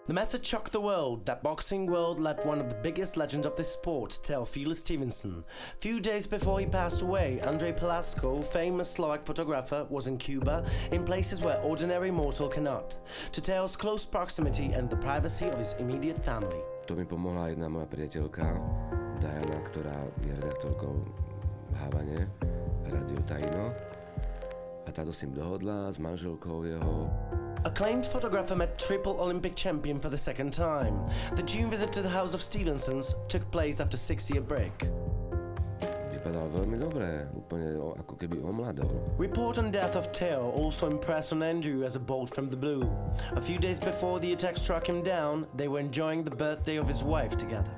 The message shocked the world that boxing world left one of the biggest legends of this sport, Teofilo Stevenson. Few days before he passed away, Andrej Palacko, famous Slovak photographer, was in Cuba, in places where ordinary mortal cannot, to Teo's close proximity and the privacy of his immediate family. To mi pomohla jedna moja priateľka, Diana, ktorá je redaktorkou v Havane, Radio Taino. A táto s ním dohodla s manželkou jeho. Acclaimed photographer met triple Olympic champion for the second time. The June visit to the house of Stevensons took place after a 6-year break. Vypadal veľmi dobre, úplne ako keby omladol. Report on death of Teo also impressed on Andrew as a bolt from the blue. A few days before the attack struck him down, they were enjoying the birthday of his wife together.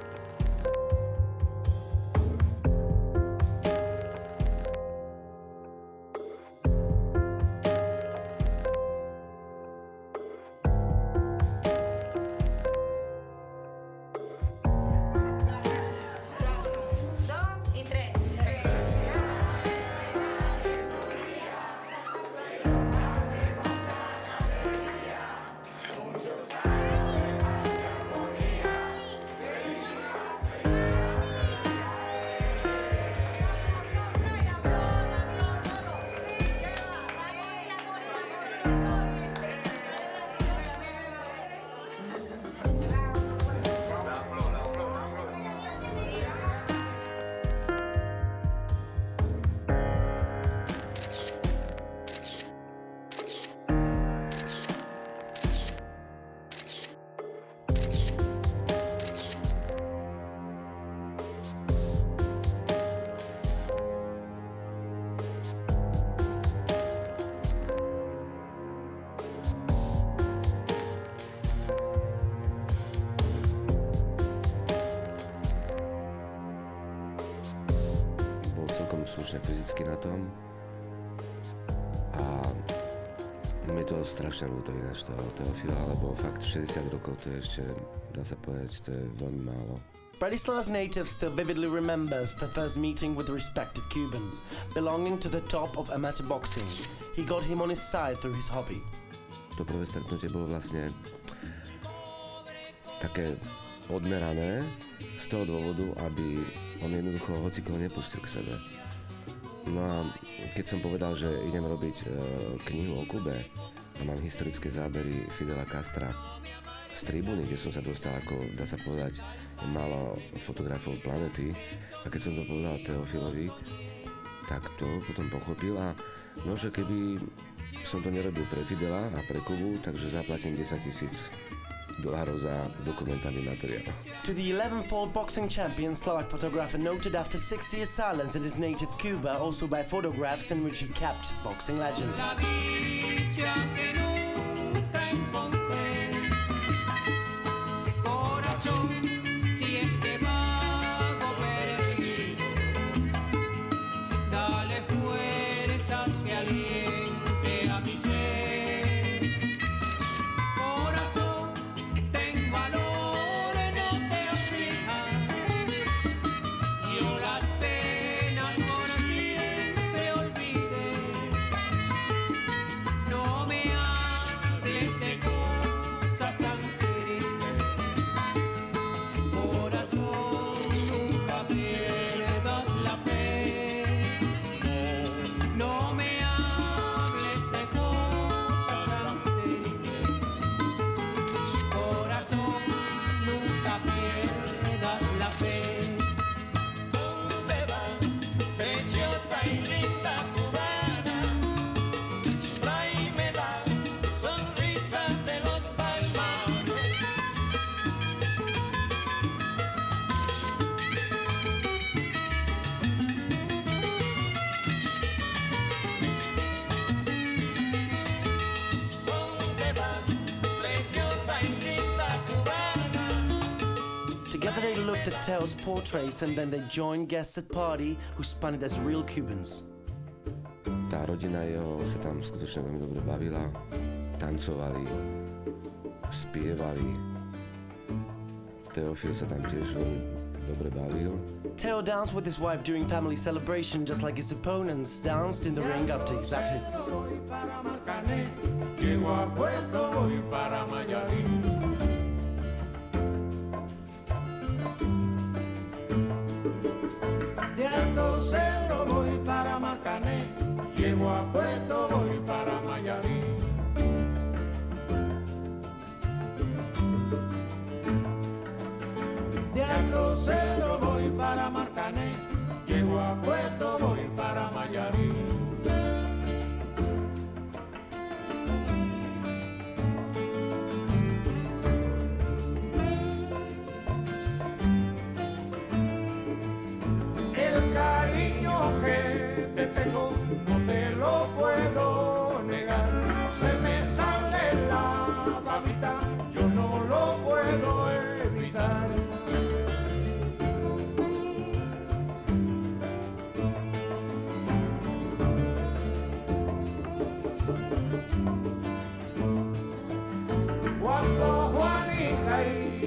Celkom slušne fyzicky na tom a mi to strašne ľúto ináč toho Teofila, lebo fakt 60 rokov to je ešte, dá sa povedať, to je veľmi málo. Bratislav's native still vividly remembers the first meeting with the respected Cuban, belonging to the top of amateur boxing. He got him on his side through his hobby. To prvé stretnutie bolo vlastne také odmerané z toho dôvodu, aby on jednoducho hocikoho nepustil k sebe. No a keď som povedal, že idem robiť knihu o Kube a mám historické zábery Fidela Castra z tribúny, kde som sa dostal, ako dá sa povedať, málo fotografov planety, a keď som to povedal Teofilovi, tak to potom pochopil a no, že keby som to nerobil pre Fidela a pre Kubu, takže zaplatím $10,000 za dokumentárny materiál. To the 11-fold boxing champion, Slovak photographer noted after 6 years silence in his native Cuba, also by photographs in which he kept boxing legend. Together they looked at Teo's portraits and then they joined guests at party who spun it as real Cubans. Tá rodina jeho sa tam skutočne veľmi dobre bavila, tancovali, spievali. Teofil sa tam tiež veľmi dobre bavil. Teo danced with his wife during family celebration just like his opponents danced in the ring after exact hits. Llego a Puerto, voy para Mayarín.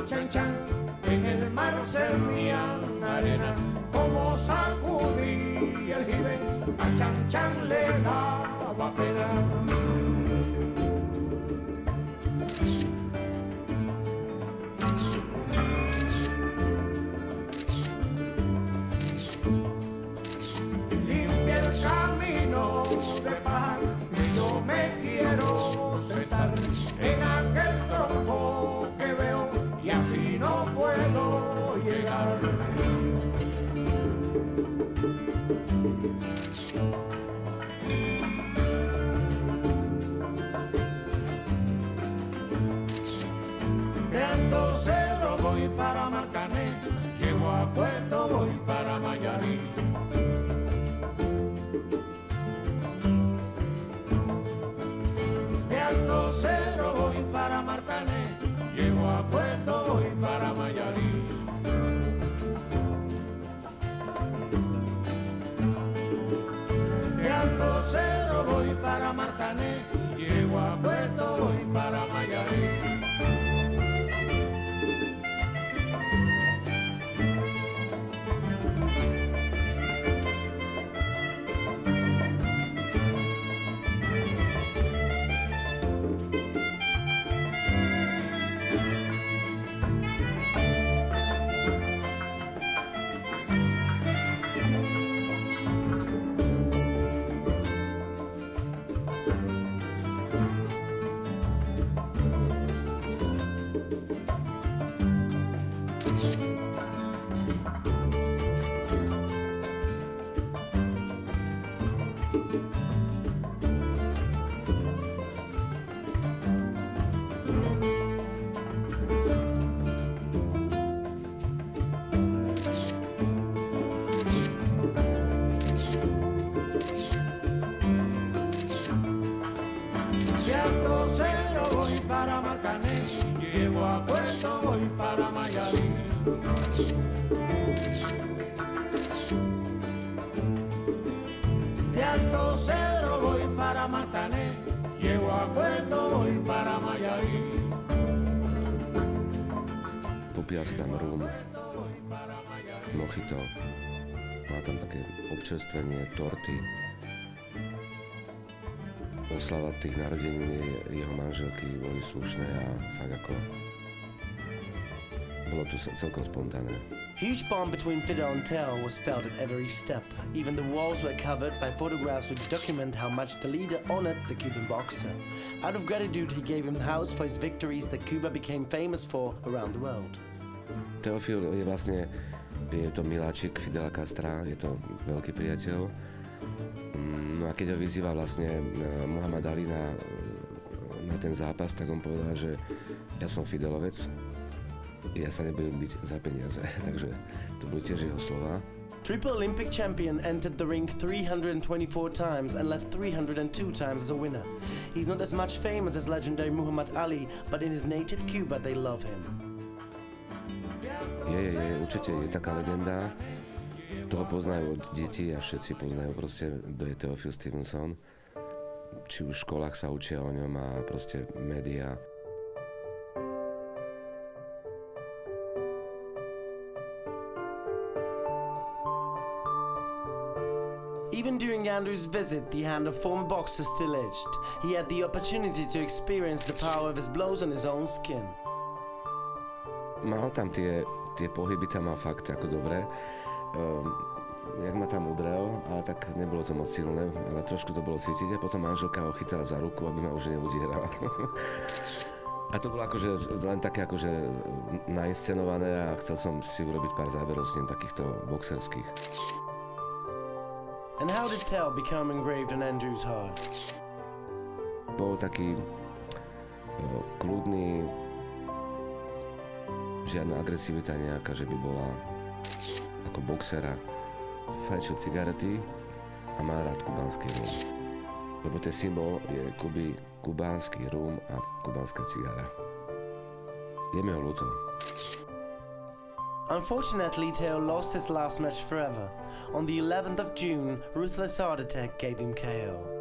chan chan, en el mar servían arena, como sacudía el jibe, a chan chan le daba pena. Para Marcané, llego a Puerto, voy para Mayarí. De Alto Cedro voy para Marcané, llego a Puerto, voy para Mayarí. De Alto Cedro voy para Marcané, llego a Puerto, voy para Mayarí. Llego a Puerto, voy para Mayarí. De Alto Cedro voy para Marcané, llego a Puerto, voy para Mayarí. Popíja sa tam rum, mojito, má tam také občerstvenie, torty. Oslava tých narodenín jeho manželky boli slušné a fakt ako bolo to celkom spontánne. Huge bond between Fidel and Teo was felt at every step. Even the walls were covered by photographs which document how much the leader honored the Cuban boxer. Out of gratitude, he gave him the house for his victories that Cuba became famous for around the world. Teofil je vlastne to miláčik Fidela Castra, je to veľký priateľ. No a keď ho vyzýva vlastne Muhammad Ali na ten zápas, tak on povedal, že ja som Fidelovec, ja sa nebudem byť za peniaze, takže to boli tiež jeho slova. Triple Olympic champion entered the ring 324 times and left 302 times as a winner. He's not as much famous as legendary Muhammad Ali, but in his native Cuba they love him. Určite je taká legenda. Toho poznajú od detí a všetci poznajú proste, kto je Teofilo Stevenson. Či už v školách sa učia o ňom a proste médiá. Even during Andrew's visit, the hand of former boxer still itched. He had the opportunity to experience the power of his blows on his own skin. Mal tam tie pohyby, tam mal fakt ako dobré. Jak ma tam udrel, ale tak nebolo to moc silné, ale trošku to bolo cítiť a potom manželka ho chytala za ruku, aby ma už neudierala. A to bolo akože len také akože nainscenované a chcel som si urobiť pár záberov s ním takýchto boxerských. And how did Teo become engraved on Andrew's heart? Bol taký kľudný, žiadna agresivita nejaká, že by bola ako boxera. Fajčil cigarety a má rád kubánsky rum. Lebo ten symbol je kubánsky rum a kubánska cigara. Je mi ho ľúto. Unfortunately, Teo lost his last match forever. On the 11th of June, ruthless heart attack gave him KO.